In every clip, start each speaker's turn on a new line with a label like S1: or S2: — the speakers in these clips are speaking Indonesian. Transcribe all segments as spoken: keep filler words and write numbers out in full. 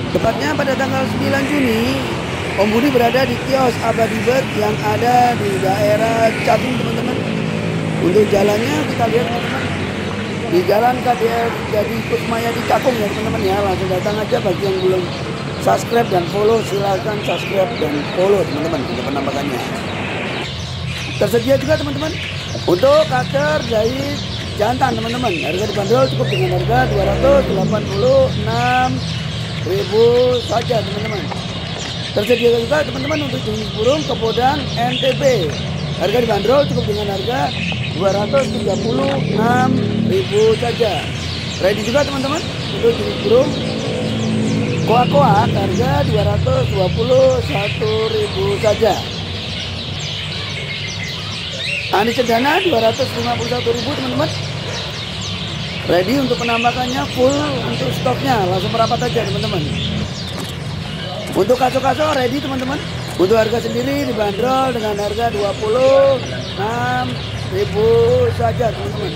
S1: Tepatnya pada tanggal sembilan Juni, Om Budi berada di kios Abadi Bird yang ada di daerah Cakung, teman-teman. Untuk jalannya kita lihat, teman-teman, di jalan K D R Jadi Kusmaya di Cakung ya, teman-teman ya. Langsung datang aja. Bagi yang belum subscribe dan follow, silahkan subscribe dan follow, teman-teman, untuk penampakannya. Tersedia juga, teman-teman, untuk kacer jahit jantan, teman-teman. Harga dibanderol cukup dengan harga dua ratus delapan puluh enam ribu saja, teman-teman. Tersedia juga, teman-teman, untuk jenis burung kepodang N T B. Harga dibanderol cukup dengan harga dua ratus tiga puluh enam ribu saja. Ready juga, teman-teman, untuk jenis burung koak-koak, harga dua ratus dua puluh satu ribu saja. Anis cendana dua ratus lima puluh satu ribu, teman-teman. Ready untuk penampakannya, full untuk stoknya, langsung merapat aja, teman-teman. Untuk kaso-kaso ready, teman-teman. Untuk harga sendiri dibanderol dengan harga dua puluh enam ribu saja, teman-teman.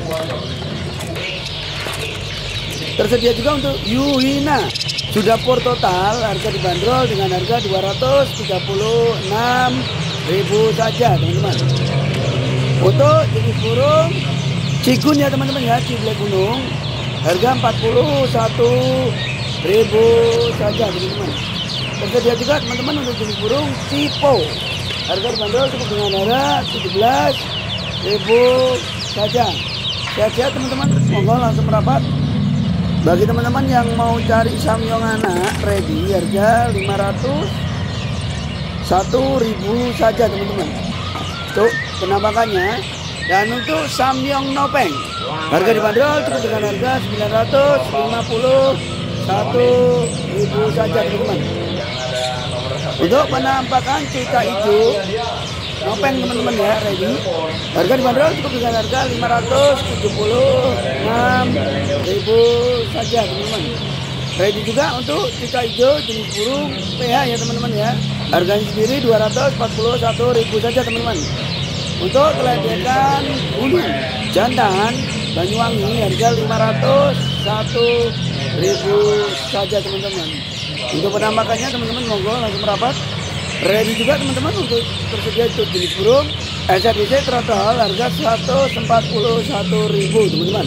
S1: Tersedia juga untuk Yuhina, sudah pur total, harga dibanderol dengan harga dua ratus tiga puluh enam ribu saja, teman-teman. Untuk jenis burung cikun ya, teman-teman ya, ciblek gunung, harga empat puluh satu ribu saja, teman-teman. Tersedia juga, teman-teman, untuk jenis burung cipo, harga dibanderol cukup dengan harga tujuh belas ribu saja. Sehat-sehat, teman-teman, monggo langsung merapat. Bagi teman-teman yang mau cari samyong anak ready, harga lima ratus satu ribu saja, teman-teman. Tuh penampakannya. Dan untuk samyong nopeng, harga dibanderol cukup dengan harga sembilan ratus lima puluh satu ribu saja, teman-teman. Untuk penampakan cuta hijau nopeng, teman-teman ya, ready, harga dibanderol cukup dengan harga lima ratus tujuh puluh enam ribu saja, teman-teman. Ready juga untuk cuta hijau jenis burung P H ya, teman-teman ya, harganya sendiri dua ratus empat puluh satu ribu saja, teman-teman. Untuk keledekan bulu jantan Banyuwangi, harga lima ratus satu ribu saja, teman-teman. Untuk penampakannya, teman-teman, monggo langsung merapat. Ready juga, teman-teman, untuk tersedia untuk jenis burung S R D C total, harga seratus empat puluh satu ribu, teman-teman.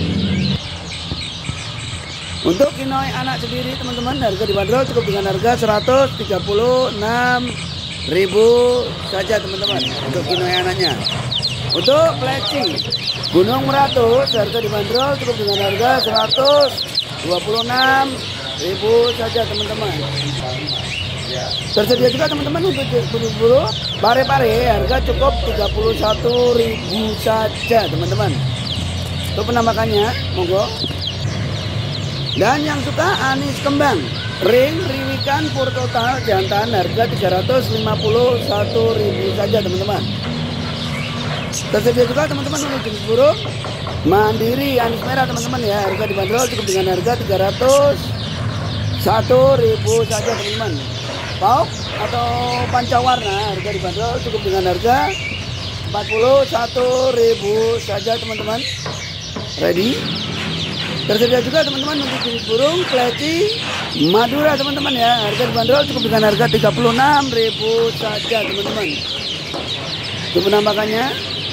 S1: Untuk kinoi anak sendiri, teman-teman, harga dibanderol cukup dengan harga seratus tiga puluh enam ribu saja, teman-teman, untuk kinoi anaknya. Untuk pleci Gunung Meratus, harga dibanderol cukup dengan harga seratus dua puluh enam ribu saja, teman-teman. Tersedia juga, teman-teman, untuk burung pare-pare, harga cukup tiga puluh satu ribu saja, teman-teman. Untuk penampakannya, monggo. Dan yang suka anis kembang ring riwikan pur total jantan, harga tiga ratus lima puluh satu ribu saja, teman-teman. Tersedia juga, teman-teman, untuk jenis burung mandiri anis merah, teman-teman ya, harga dibanderol cukup dengan harga tiga ratus satu ribu saja, teman-teman. Pauk atau pancawarna, harga dibanderol cukup dengan harga empat puluh satu ribu saja, teman-teman. Ready. Tersedia juga, teman-teman, untuk jenis burung pleci Madura, teman-teman ya, harga dibanderol cukup dengan harga tiga puluh enam ribu saja, teman-teman. Untuk penampakannya.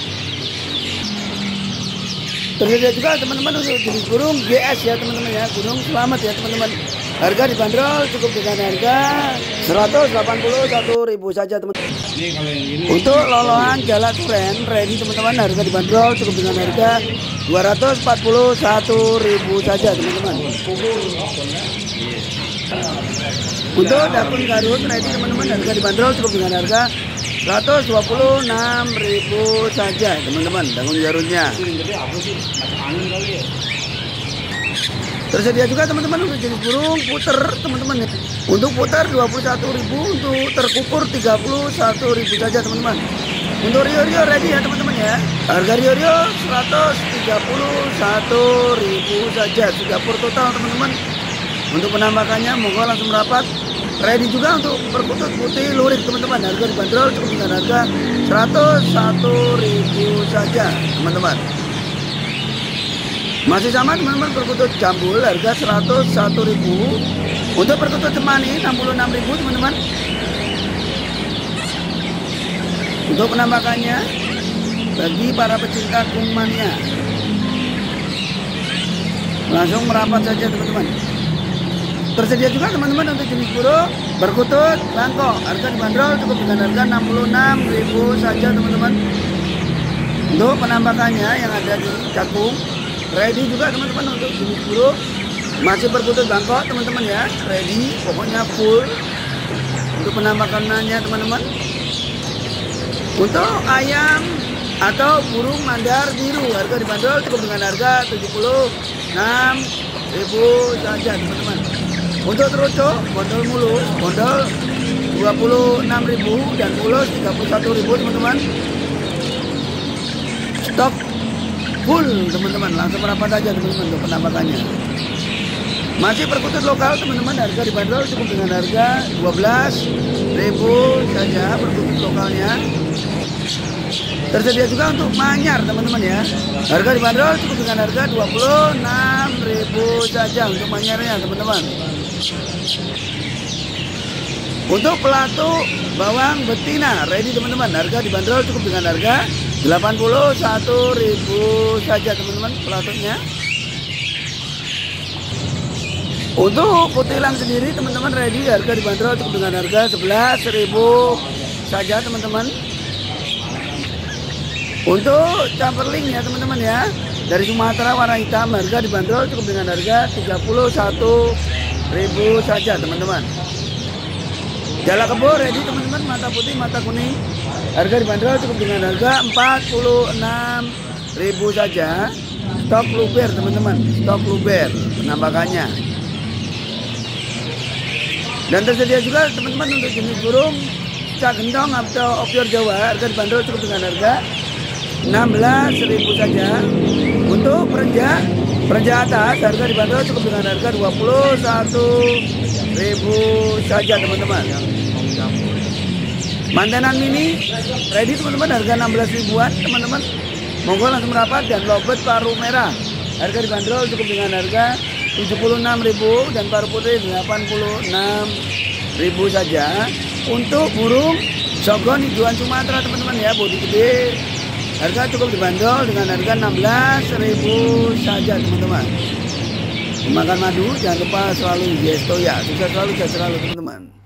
S1: Tersedia juga, teman-teman, untuk jenis burung G S ya, teman-teman ya, Gunung Selamat ya, teman-teman. Harga dibanderol cukup dengan harga seratus delapan puluh satu ribu saja, teman-teman. Untuk loloan Jalak Turen ready, teman-teman, harga dibanderol cukup dengan harga dua ratus empat puluh satu ribu saja, teman-teman. Untuk dakun Garut ready, teman-teman, harga dibanderol cukup dengan harga seratus dua puluh enam ribu saja, teman-teman, dakun Garutnya. Tersedia juga, teman-teman, untuk jenis burung puter, teman-teman. Untuk puter dua puluh satu ribu, untuk terkukur tiga puluh satu ribu saja, teman-teman. Untuk rio-rio ready ya, teman-teman ya. Harga rio-rio seratus tiga puluh satu ribu saja, sudah pur total, teman-teman. Untuk penampakannya, monggo langsung merapat. Ready juga untuk perkutut putih lurik, teman-teman. Harga dibanderol cukup dengan harga seratus satu ribu saja, teman-teman. Masih sama, teman-teman, perkutut jambul, harga seratus satu ribu. Untuk perkutut cemani enam puluh enam ribu teman-teman. Untuk penampakannya bagi para pecinta kumania, langsung merapat saja teman-teman. Tersedia juga teman-teman untuk jenis burung berkutut bangkok. Harga dibanderol cukup dengan harga enam puluh enam ribu saja teman-teman. Untuk penampakannya yang ada di cakung ready juga teman-teman untuk jenis burung masih berkutut bangkok teman-teman ya, ready, pokoknya full untuk penampakannya teman-teman. Untuk ayam atau burung mandar biru harga dibanderol cukup dengan harga tujuh puluh enam ribu saja teman-teman. Untuk terucuk bondol mulus bondol dua puluh enam ribu dan mulus tiga puluh satu ribu teman-teman. Stok full teman-teman, langsung merapat aja teman-teman untuk penampakannya. Masih perkutut lokal teman-teman, harga dibanderol cukup dengan harga dua belas ribu saja perkutut lokalnya. Tersedia juga untuk manyar teman-teman ya, harga dibanderol cukup dengan harga dua puluh enam ribu saja untuk manyarnya teman-teman. Untuk pelatu bawang betina ready teman-teman, harga dibanderol cukup dengan harga delapan puluh satu ribu saja teman-teman pelatunya. Untuk kutilang sendiri teman-teman ready, harga dibanderol cukup dengan harga sebelas ribu saja teman-teman. Untuk camperling ya teman-teman ya, dari Sumatera warna hitam, harga dibanderol cukup dengan harga tiga puluh satu ribu saja teman-teman. Jala kebo ready teman-teman, mata putih mata kuning, harga dibanderol cukup dengan harga empat puluh enam ribu saja. Stok luber teman-teman, stok luber penampakannya. Dan tersedia juga teman-teman untuk jenis burung cak gentong atau opior Jawa, harga dibanderol cukup dengan harga enam belas ribu saja. Untuk perenjak perenjak atas, harga dibanderol cukup dengan harga dua puluh satu ribu saja teman-teman. Mantenan mini ready teman-teman, harga enam belas ribuan teman-teman. Monggo langsung merapat. Dan lobet paru merah, harga dibanderol cukup dengan harga tujuh puluh enam ribu dan paru putih delapan puluh enam ribu saja. Untuk burung sogon hijauan Sumatera teman-teman ya, bodi gede, harga cukup dibanderol dengan harga enam belas ribu saja teman-teman. Makan madu, jangan lupa selalu yes to ya, sukses selalu, sukses selalu teman-teman.